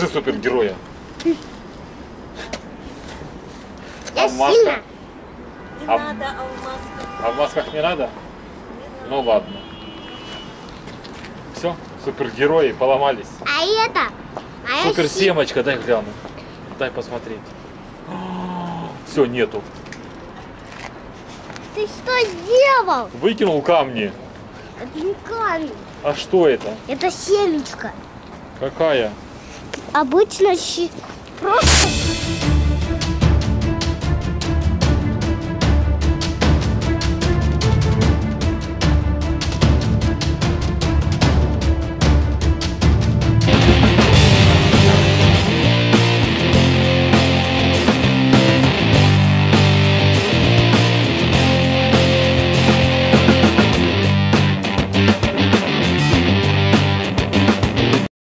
Покажи супергероя. Я в масках? сильно. Не А- надо, а в масках. А в масках не надо? Ну ладно. Все, супергерои поломались. А это? А Супер я семочка, дай гляну. Дай посмотреть. Все, нету. Ты что сделал? Выкинул камни. Это не камень. А что это? Это семечко. Какая? Обычно просто